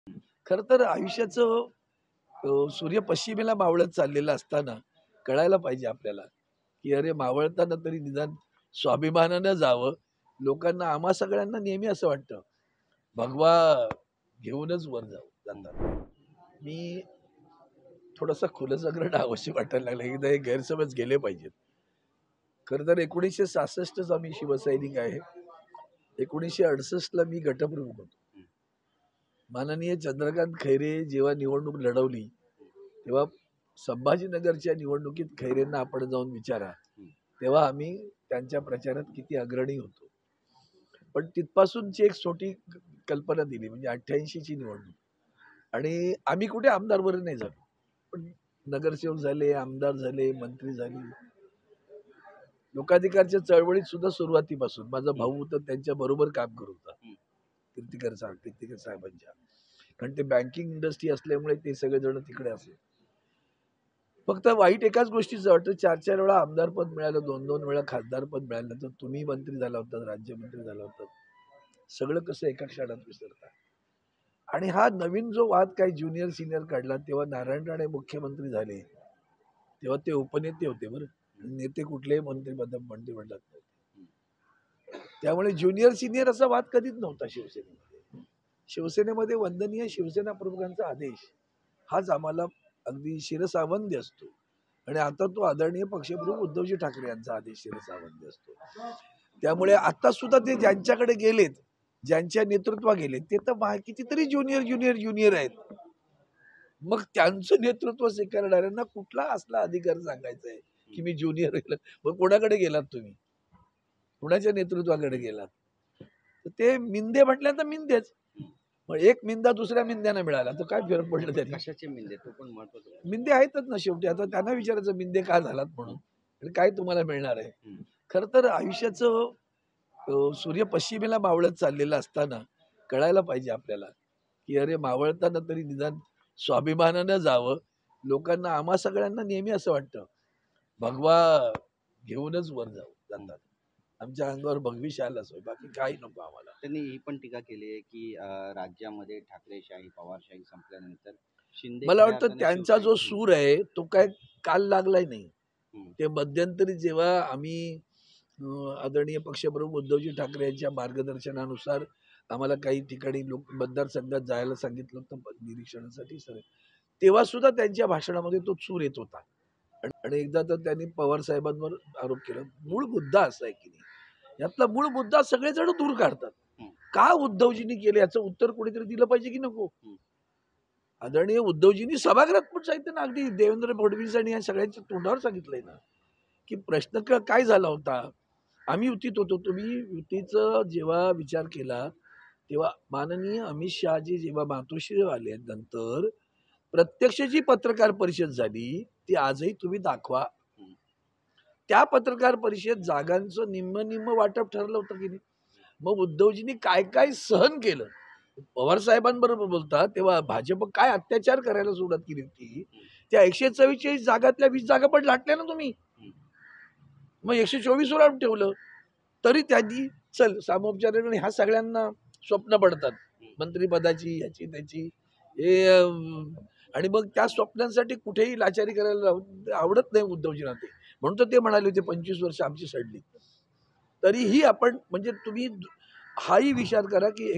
खरं तर आयुष्याचं सूर्य पश्चिमेला मावळत चाललेलं असताना कळायला पाहिजे आपल्याला की अरे मावळताना तरी निदान स्वाभिमानानं जावं. लोकांना आम्हा सगळ्यांना नेहमी असं वाटतं भगवा घेऊनच वर जातात. मी थोडासा खुलसग्रह अवश्य वाटायला लागला एकदा हे गैरसमज गेले पाहिजेत. खरं तर 1966च आम्ही शिवसैनिक आहे. 1968ला मी गटप्रमुख होतो. माननीय चंद्रकांत खैरे जेव्हा निवडणूक लढवली तेव्हा संभाजीनगरच्या निवडणुकीत खैरेंना आपण जाऊन विचारा, तेव्हा आम्ही त्यांच्या प्रचारात किती अग्रणी होतो. पण तिथपासूनची एक छोटी कल्पना दिली म्हणजे 88ची निवडणूक आणि आम्ही कुठे आमदार नाही झालो, पण नगरसेवक झाले, आमदार झाले, मंत्री झाले. लोकाधिकारच्या चळवळीत सुद्धा सुरुवातीपासून माझा भाऊ होता त्यांच्या बरोबर काम करत होता, कीर्तिकर साहेबांच्या. कारण ते बँकिंग इंडस्ट्री असल्यामुळे ते सगळेजण तिकडे असे. फक्त वाईट एकाच गोष्टीचं वाटतं 4-4 वेळा आमदार पद मिळालं, 2-2 वेळा खासदार पद मिळालं, तर तुम्ही मंत्री झाला होता, राज्यमंत्री झाला होता, सगळं कसं एका क्षणात विसरता. आणि हा नवीन जो वाद काही ज्युनियर सिनियर काढला तेव्हा नारायण राणे मुख्यमंत्री झाले तेव्हा ते उपनेते होते बरं, नेते कुठलेही मंत्रिमंडळात नव्हते. त्यामुळे ज्युनियर सिनियर असा वाद कधीच नव्हता शिवसेनेमध्ये. शिवसेनेमध्ये वंदनीय शिवसेना प्रमुखांचा आदेश हाच आम्हाला अगदी शिरसावंद्य असतो आणि आता तो आदरणीय पक्षप्रमुख उद्धवजी ठाकरे यांचा आदेश शिरसावंद्य असतो. त्यामुळे आता सुद्धा ते ज्यांच्याकडे गेलेत, ज्यांच्या नेतृत्वा गेलेत, ते तर कितीतरी ज्युनियर आहेत. मग त्यांचं नेतृत्व स्वीकारणाऱ्यांना कुठला असला अधिकार सांगायचा आहे की मी ज्युनियर गेलो. मग कोणाकडे गेलात तुम्ही, कुणाच्या नेतृत्वाकडे गेलात? तर ते मिंदे म्हटल्यानंतर मिंदेच. मग एक मिंदा दुसऱ्या मिंद्यानं मिळाला तर काय फरक पडलं त्याने? कशाचे मिंदे तो पण महत्वाचा. मिंदे आहेतच ना शेवटी. आता त्यांना विचारायचं मिंदे का झालात म्हणून, आणि काय तुम्हाला मिळणार आहे. खरं तर आयुष्याचं सूर्य पश्चिमेला मावळत चाललेलं असताना कळायला पाहिजे आपल्याला की अरे मावळताना तरी निदान स्वाभिमानानं जावं. लोकांना आम्हा सगळ्यांना नेहमी असं वाटतं भगवा घेऊनच वर जातात. आमच्या अंगावर भगवी शाल असो, बाकी काही नको आम्हाला. त्यांनी ही पण टीका केली आहे की राज्यामध्ये ठाकरेशाही पवारशाही संपल्यानंतर शिंदे मला वाटतं त्यांचा जो सूर आहे तो काय काल लागलाय नाही. ते मध्यंतरी जेव्हा आम्ही आदरणीय पक्षप्रमुख उद्धवजी ठाकरे यांच्या मार्गदर्शनानुसार आम्हाला काही ठिकाणी मतदारसंघात जायला सांगितलं होतं निरीक्षणासाठी सर, तेव्हा सुद्धा त्यांच्या भाषणामध्ये तो सूर येत होता. आणि एकदा तर त्यांनी पवार साहेबांवर आरोप केला. मूळ मुद्दा असा आहे की नाही, यातला मूळ मुद्दा सगळेजण दूर काढतात. का उद्धवजींनी केलं याचं उत्तर कोणीतरी दिलं पाहिजे की नको. आदरणीय उद्धवजींनी सभागृहात पण सांगितलं ना, अगदी देवेंद्र फडणवीस आणि या सगळ्यांच्या तोंडावर सांगितलंय ना की प्रश्न काय झाला होता. आम्ही युतीत होतो, तुम्ही युतीचा जेव्हा विचार केला तेव्हा माननीय अमित शहाजी जेव्हा मातोश्री आले नंतर प्रत्यक्ष जी पत्रकार परिषद झाली ती आजही तुम्ही दाखवा. त्या पत्रकार परिषद जागांचं निम्म वाटप ठरलं होतं की नाही. मग उद्धवजींनी काय काय सहन केलं. पवार साहेबांबरोबर बोलतात तेव्हा भाजप काय अत्याचार करायला सुरुवात केली होती. त्या 144 जागातल्या 20 जागा पण लाटल्या ना तुम्ही. मग 124 वर ठेवलं तरी त्यांनी चल सामोपचाराने ह्या सगळ्यांना स्वप्न पडतात मंत्रिपदाची याची त्याची हे आणि मग त्या स्वप्नांसाठी कुठेही लाचारी करायला आवडत नाही उद्धवजींना. ते म्हणून ते म्हणाले होते 25 वर्ष आमची सडली. तरीही आपण म्हणजे तुम्ही हाही विचार करा की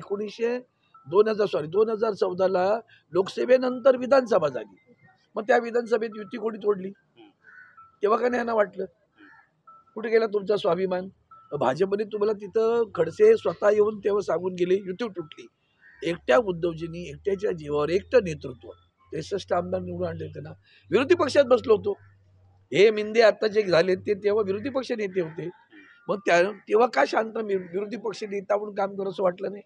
2014ला लोकसभेनंतर विधानसभा झाली. मग त्या विधानसभेत युती कोणी तोडली तेव्हा का नाही यांना वाटलं. कुठे गेला तुमचा स्वाभिमान. भाजपने तुम्हाला तिथं खडसे स्वतः येऊन तेव्हा सांगून गेले युती तुटली. एकट्या उद्धवजींनी एकट्याच्या जीवावर एकटं नेतृत्व 63 आमदार निवडून आणले होते ना. विरोधी पक्षात बसलो होतो. हे मिंदे आता जे झाले ते तेव्हा विरोधी पक्ष नेते होते. मग तेव्हा का शांत विरोधी पक्ष नेता म्हणून काम करावं वाटलं नाही.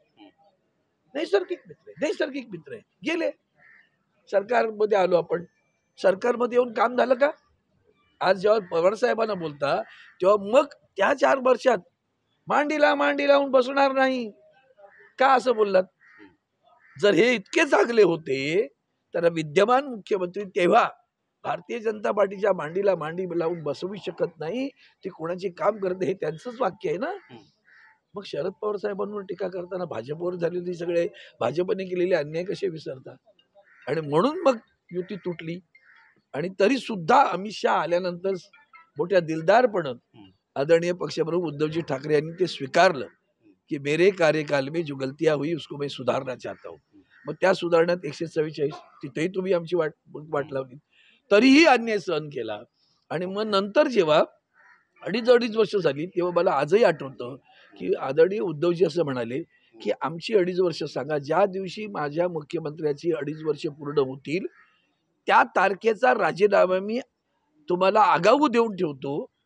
नैसर्गिक मित्र आहे गेले. सरकारमध्ये आलो आपण, सरकारमध्ये येऊन काम झालं का. आज जेव्हा पवार साहेबांना बोलता तेव्हा मग त्या 4 वर्षात मांडीला लावून बसणार नाही का असं बोललात. जर हे इतके चांगले होते तर विद्यमान मुख्यमंत्री तेव्हा भारतीय जनता पार्टीच्या मांडीला मांडी लावून बसवू शकत नाही. ते कोणाचे काम करते हे त्यांचंच वाक्य आहे ना. मग शरद पवार साहेबांवर टीका करताना भाजपवर झालेली सगळे भाजपने केलेले अन्याय कसे विसरतात? आणि म्हणून मग युती तुटली. आणि तरी सुद्धा अमित शहा आल्यानंतर मोठ्या दिलदारपणं आदरणीय पक्षप्रमुख उद्धवजी ठाकरे यांनी ते स्वीकारलं की मेरे कार्यकाल में जो गलतियां हुई उसको मैं सुधारना चाहता हूँ. मग त्या सुधारण्यात 144 तिथेही तुम्ही आमची वाट लावली, तरीही अन्याय सहन केला. आणि मग नंतर जेव्हा अडीच वर्ष झाली तेव्हा मला आजही आठवतं की आदरणीय उद्धवजी असं म्हणाले की आमची 2.5 वर्ष सांगा, ज्या दिवशी माझ्या मुख्यमंत्र्याची 2.5 वर्ष पूर्ण होतील त्या तारखेचा राजीनामा मी तुम्हाला आगाऊ देऊन ठेवतो.